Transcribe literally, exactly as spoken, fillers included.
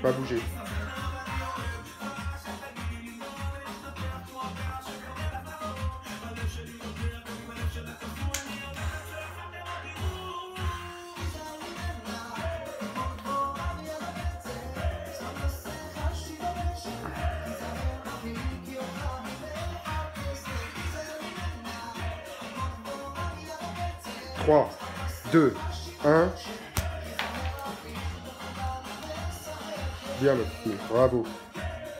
Pas bouger. trois, deux, un. Bien le petit, bravo.